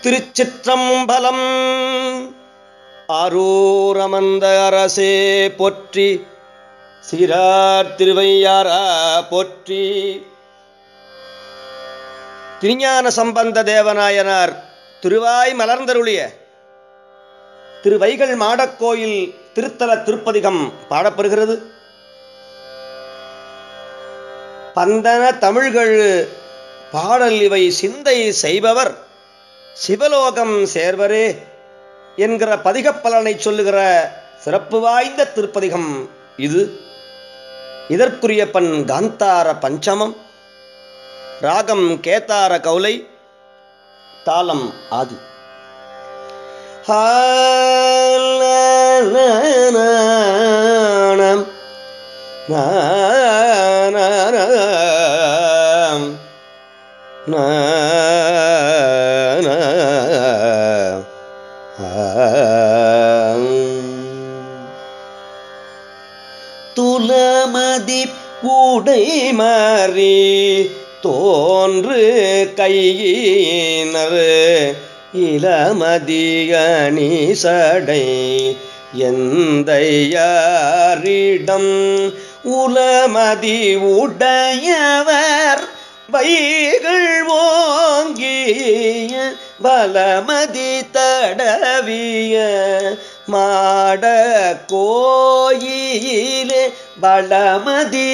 திருச்சிற்றம்பலம். ஆரூரமந்த அரசே போற்றி, சீரார் திருவையாரா போற்றி. திருஞான சம்பந்த தேவநாயனார் திருவாய் மலர்ந்தருளிய திருவைகள் மாடக்கோயில் திருத்தல திருப்பதிகம் பாடப்பெறுகிறது. பந்தன தமிழ்கள் பாடல் இவை சிந்தை செய்பவர் சிவலோகம் சேர்வரே என்கிற பதிகப்பலனை சொல்லுகிற சிறப்பு வாய்ந்த திருப்பதிகம் இது. இதற்குரிய பண் காந்தார பஞ்சமம், ராகம் கேதார கௌலை, தாளம் ஆதி. துலமதி உடை மாறி தோன்று கையினர் இளமதியணி சடை எந்தையாரிடம் உலமதி உடையவர் வைகள் ஓங்கிய பலமதி தடவிய மாட கோயிலே பலமதி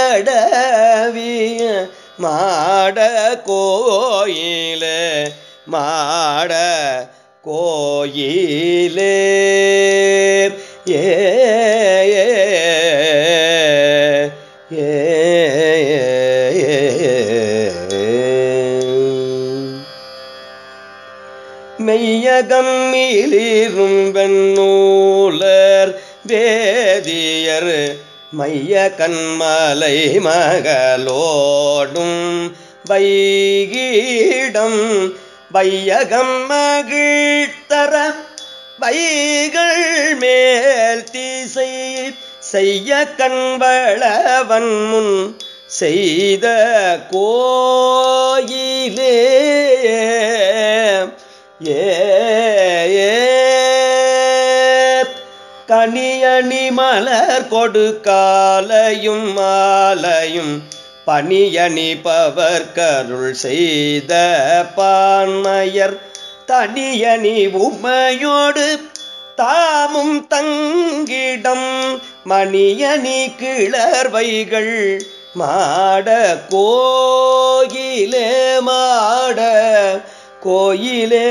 தடவிய மாட கோயிலே மாட கோயிலே ஏ மெய்யகம் மீளிரும் வெண்ணூலர் வேதியர் மைய கண்மலை மகளோடும் வைகீடம் வையகம் மகிழ்த்தர வைகள் மேல் தீசை செய்ய கண்வளவன் முன் செய்த கோயிலே கனியணி மலர் கொடுக்காலையும் மாலையும் பணியணி பவர் கருள் செய்த பான்மையர் தனியணி உமையோடு தாமும் தங்கிடம் மணியணி கிளர்வைகள் மாட கோயிலே மாட கோயிலே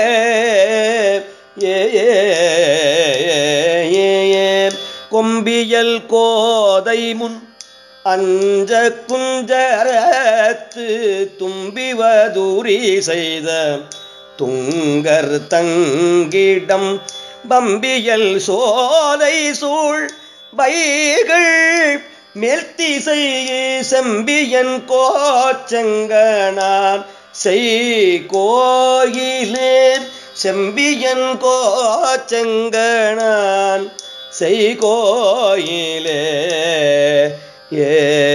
கொம்பியல் கோதை முன் அஞ்ச குஞ்சரத்து தும்பிவதூரி செய்த துங்கர் தங்கிடம் பம்பியல் சோலை சூழ் வைகள் மேல்திசை செம்பியன் கோச்செங்கனார் செய் கோயிலே செம்பியன் கோச்செங்கனான் செய் கோயிலே ஏ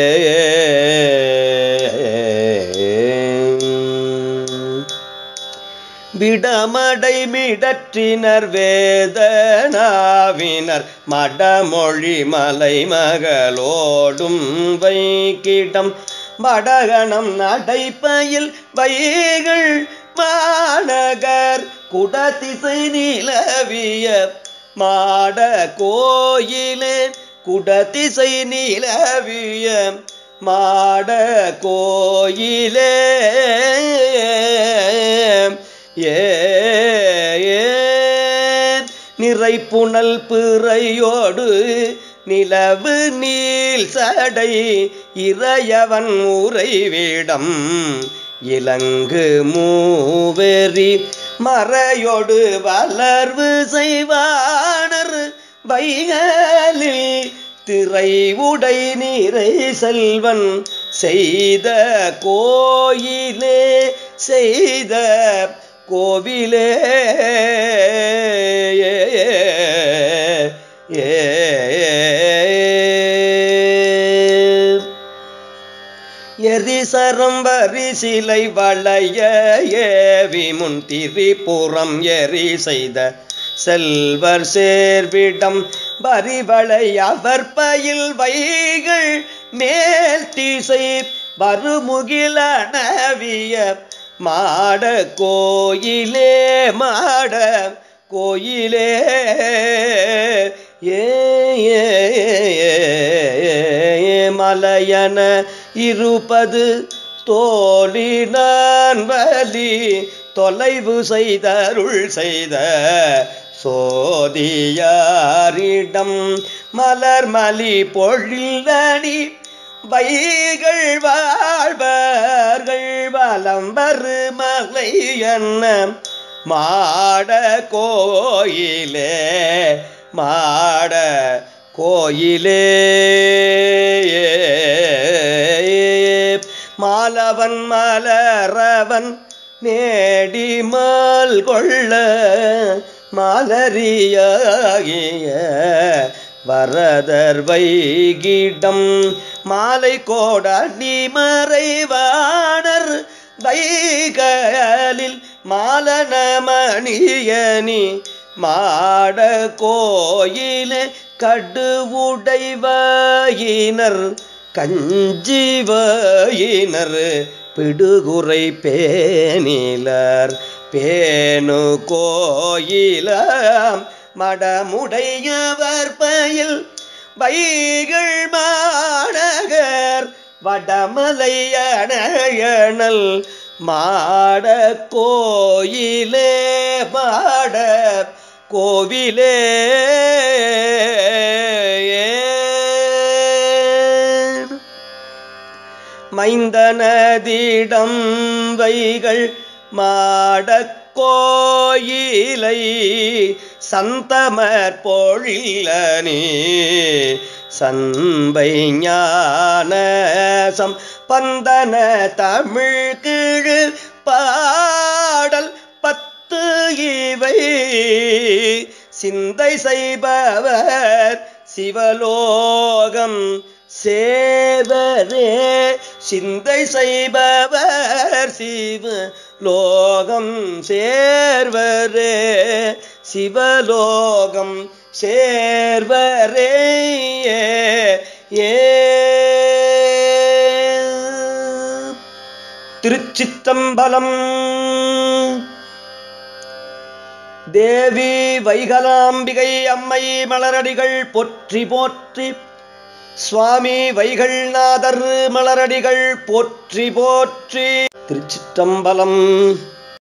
விடமடை மிடற்றினர் வேதனாவினர் மடமொழி மலை மகளோடும் வைக்கிடம் மடகணம் நடைப்பயில் வைகள் மாநகர் குடதிசை நிலவிய மாட கோயிலே குடதிசை நிலவிய மாட கோயிலே நிறைப்புணல் பிறையோடு நிலவு நீல் சடை இறையவன் உறைவிடம் இலங்கு மூவெறி மறையோடு வளர்வு செய்வானர் வைகளில் திரை உடை நீரை செல்வன் செய்த கோயிலே செய்த கோவிலே எரி சரம் வரிசிலை வளைய ஏவி முன் திரிபுரம் எரி செய்த செல்வர் சேர்விடம் வரிவளை அவர் பயில் வைகள் மேல் திசை வருமுகிலனவிய மாட கோயிலே மாட கோயிலே மலையன இருப்பது தோழினான் வலி தொலைவு செய்தருள் செய்த சோதியாரிடம் மலர்மலி பொழிலணி வைகள் வாழ்வர்கள் வலம் வருமலை என்ன மாட கோயிலே மாட கோயிலே மாலவன் மலரவன் நேடிமால் கொள்ள மாலரியாகிய வரதர் வைகிடம் மாலை கோடடி மறைவாணர் வைகளில் மாலனமணியனி மாட கோயிலே கடுவுடைவாயினர் கஞ்சிவாயினர் பிடுகுறை பேணிலர் பேணு கோயிலாம் மடமுடையவர் பயில் வைகள் மாநகர் வடமலை அணையணல் மாட கோயிலே மாட கோவிலே மைந்தனதிடம் வைகள் மாட கோயிலை சந்தமர் பொழிலனே சண்பை ஞானசம் பந்தன தமிழ் கீழ் பாடல் 10 இவை சிந்தை செய்பவர் சிவலோகம் சேவரே சிந்தை செய்பவர் சிவலோகம் சேர்வரே சிவலோகம் சேர்வரே திருச்சிற்றம்பலம். தேவி வைகலாம்பிகை அம்மை மலரடிகள் போற்றி போற்றி. சுவாமி வைகள்நாதர் மலரடிகள் போற்றி போற்றி. திருச்சிற்றம்பலம்.